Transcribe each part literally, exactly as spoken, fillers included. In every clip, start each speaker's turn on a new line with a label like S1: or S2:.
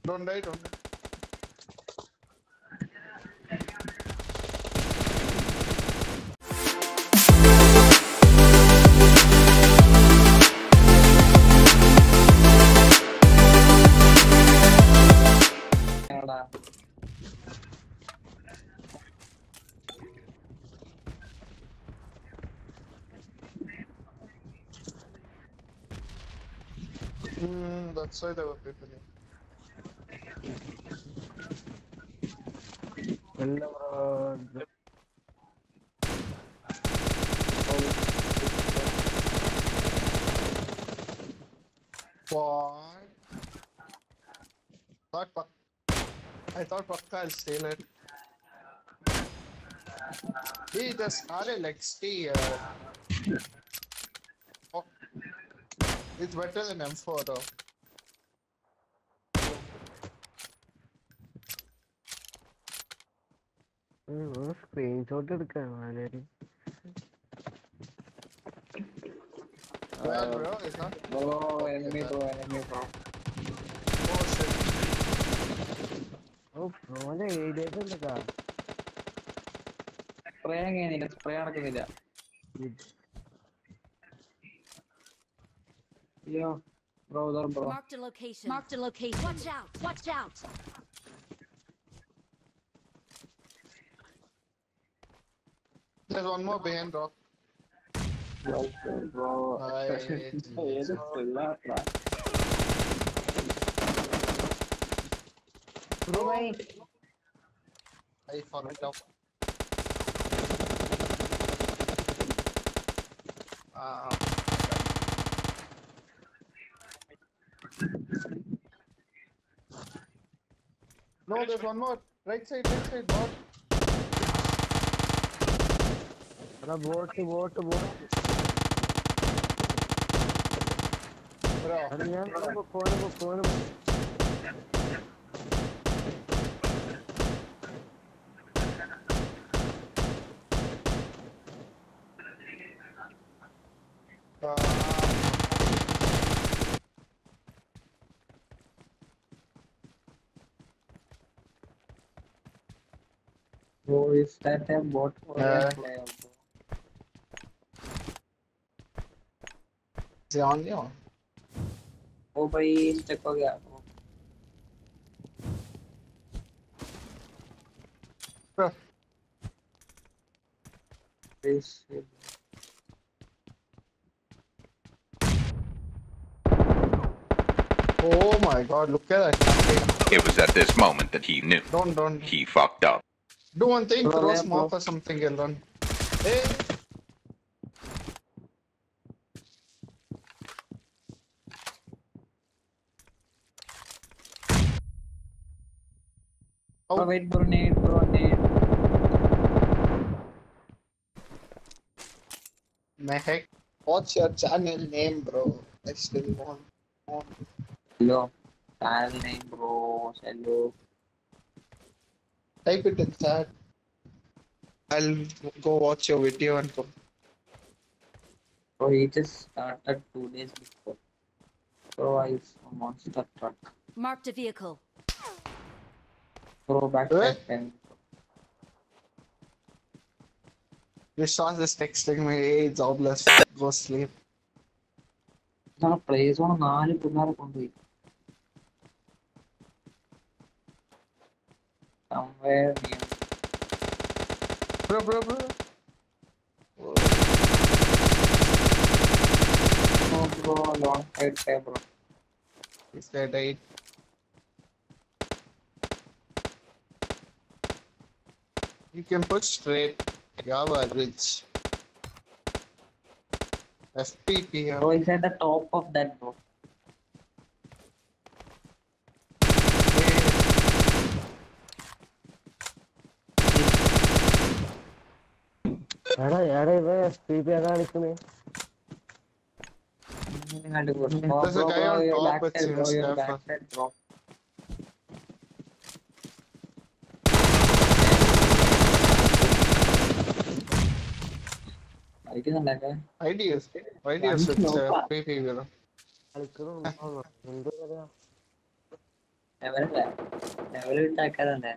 S1: Don't die, don't die. Hmm, that's why there were people here. What? Thought Pak- I thought Pakka I'll steal it. He just R L X T. Uh, oh, it's better than M four though.
S2: Screenshot എടുക്കാൻ വളരെ
S1: Where, bro? It's not.
S3: Oh, enemy bro, enemy bro.
S1: Oh shit.
S2: ഓ അവന്റെ Arias എന്തൊക്കെയാ
S3: spray ചെയ്യുന്നില്ല, spray നടക്കുന്നില്ല. അയ്യോ bro, ഉദർ bro.
S4: Marked a location. Marked a location. Watch out! Watch out!
S1: There's one more behind rock.
S3: Bro, bro.
S1: Hi,
S3: ഏത് പിള്ളാട്ടാ. Bro, bhai.
S1: I fucked up. Ah. No, there's one more. Right side, right side, bot.
S2: Boat boat boat
S1: Bro.
S2: ഞാൻ പോനെ പോനെ
S3: Bro, is that a bot or a
S1: Yeah.
S3: player, bro?
S1: Is he on you?
S3: Oh, bhai, stuck हो गया.
S1: Bro.
S3: Please.
S1: Oh my god, look at that campaign.
S5: It was at this moment that he knew
S1: Don't, don't.
S5: he fucked up.
S1: Do one thing,
S3: Bro,
S1: throw
S3: yeah,
S1: smoke
S3: bro.
S1: or something, you'll run. Hey!
S3: Oh, wait, bro, need, bro, need.
S1: Mehek. What's your channel name, bro? I still want. want.
S3: Hello. Channel name, bro. Hello.
S1: Type it in chat. I'll go watch your video and go.
S3: Bro, he just started two days before. Bro, I saw monster truck.
S4: Marked a vehicle.
S3: Bro, back
S1: What?
S3: back then.
S1: Vishwas is texting me, hey, jobless. Go sleep.
S3: ഇതാണ് play zone നാല് പിള്ളേരെ കൊണ്ടുപോയി. Somewhere near.
S1: Bro, bro, bro.
S3: Oh, bro, long side there, bro.
S1: He said eight. You can push straight. Java rich. F P P.
S3: Bro, he's at the top of that, bro.
S2: എടാ എടാ ഇവ S P P കാണിക്കുന്നേ
S3: There's
S1: a guy on top with
S3: bro,
S1: his
S3: your
S1: stuff.
S3: back side, bro. കളിക്കുന്നുണ്ടൊക്കെ
S1: Ideas. Ideas with uh, F P P. Bro.
S2: കളിക്കുന്നു എന്തോ പറയാ
S3: ലെവലല്ലേ level വിട്ടാക്കാതല്ലേ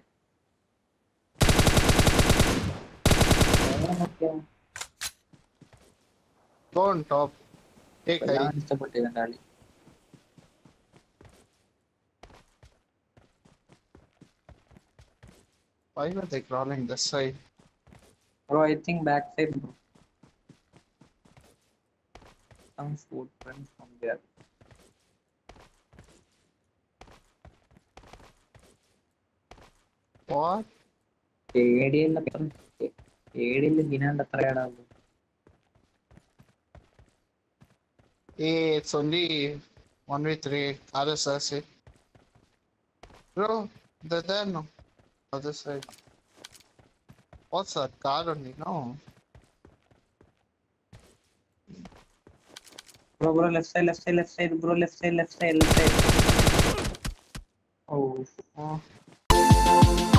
S1: Go on top. Take
S3: എല്ലാം
S1: high.
S3: ഇഷ്ടപ്പെട്ടില്ല കളി
S1: Why were they crawling this side?
S3: Bro I think back side bro some food friends from there
S1: What?
S3: പേടിയല്ല പേടിയില്ല ദിനാണ്ട് എത്രയാടാ
S1: Hey, it's only one v three. Other side. Bro, they're there no. Other side. What's that car only? No.
S3: Bro, bro, left side, left side, left side, bro, left side, left side, left side. Oh.
S1: Oh.